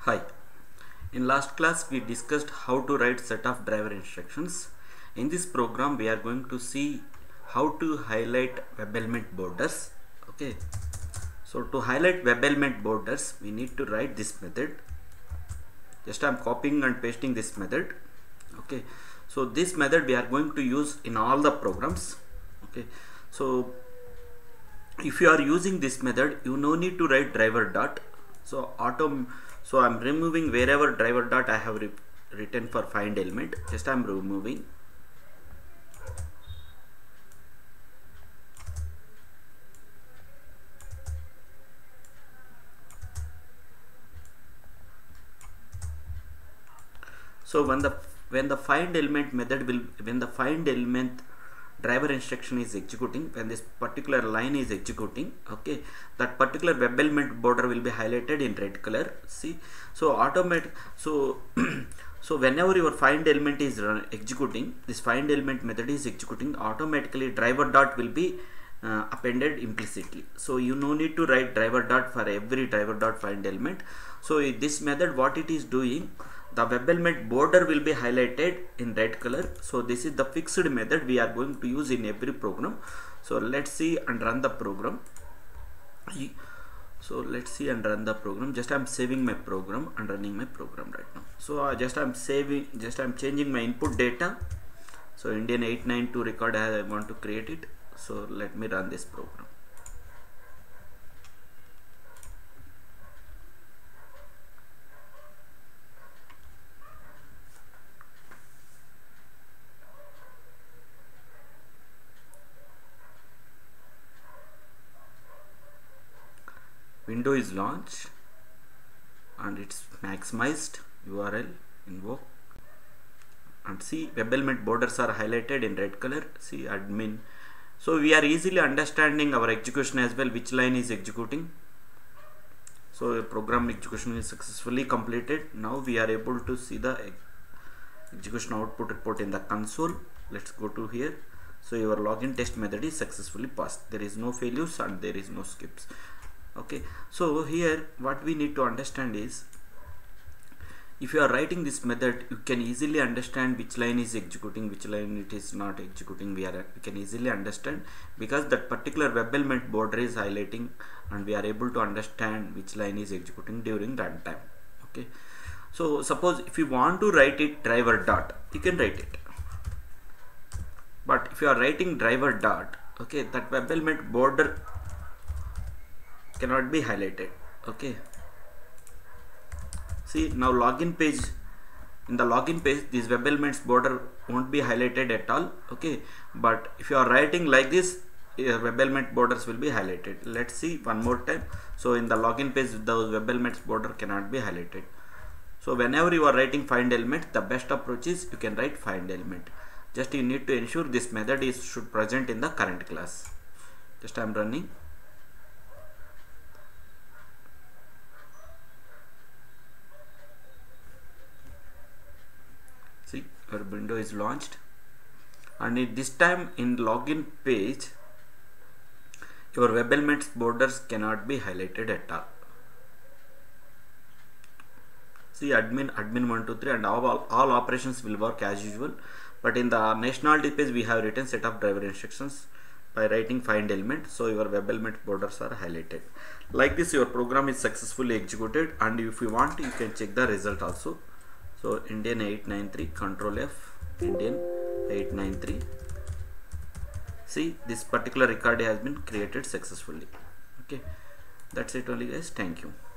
Hi. In last class we discussed how to write set of driver instructions. In this program we are going to see how to highlight web element borders. Okay. So to highlight web element borders we need to write this method. Just I am copying and pasting this method. Okay. So this method we are going to use in all the programs. Okay. So if you are using this method you no need to write driver dot. So I'm removing wherever driver dot I have written for find element. Just I'm removing. So when the find element method will when the find element driver instruction is executing, when this particular line is executing, okay, that particular web element border will be highlighted in red color. See, so so whenever your find element is executing, this find element method is executing, automatically driver dot will be appended implicitly. So you no need to write driver dot for every driver dot find element. So this method, what it is doing, the web element border will be highlighted in red color. So this is the fixed method we are going to use in every program. So let's see and run the program. So let's see and run the program. Just I'm saving my program and running my program right now. So I'm changing my input data. So Indian 892 record I want to create it. So let me run this program. Window is launched and it's maximized. URL invoke and see web element borders are highlighted in red color. See admin. So we are easily understanding our execution as well, which line is executing. So program execution is successfully completed. Now we are able to see the execution output report in the console. Let's go to here. So your login test method is successfully passed. There is no failures and there is no skips. Okay, so here what we need to understand is, if you are writing this method, you can easily understand which line is executing, which line it is not executing. We can easily understand because that particular web element border is highlighting and we are able to understand which line is executing during runtime. Okay, so suppose if you want to write it driver dot, you can write it, but if you are writing driver dot, okay, that web element border cannot be highlighted. Okay, see now login page, in the login page this web elements border won't be highlighted at all. Okay, but if you are writing like this, web element borders will be highlighted. Let's see one more time. So in the login page those web elements border cannot be highlighted. So whenever you are writing find element, the best approach is you can write find element. Just you need to ensure this method should present in the current class. Just I am running. See, your window is launched and this time in login page your web elements borders cannot be highlighted at all. See admin 123 and all operations will work as usual, but in the nationality page we have written set of driver instructions by writing find element. So your web element borders are highlighted. Like this your program is successfully executed, and if you want you can check the result also. So Indian 893, Control F, Indian 893. See, this particular record has been created successfully. Okay, that's it only guys. Thank you.